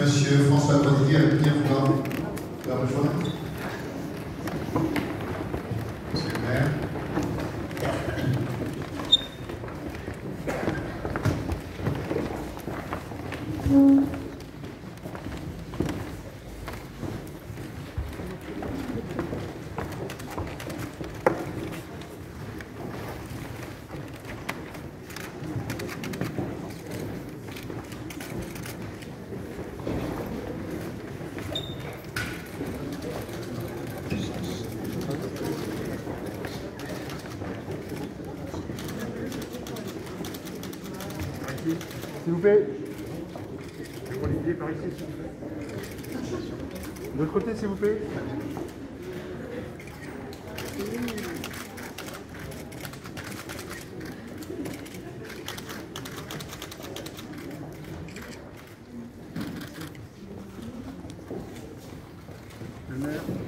Monsieur François Prodiguet à bien vouloir la rejoindre. Monsieur le maire. S'il vous plaît. Olivier, par ici, s'il vous plaît. De l'autre côté, s'il vous plaît. Le maire.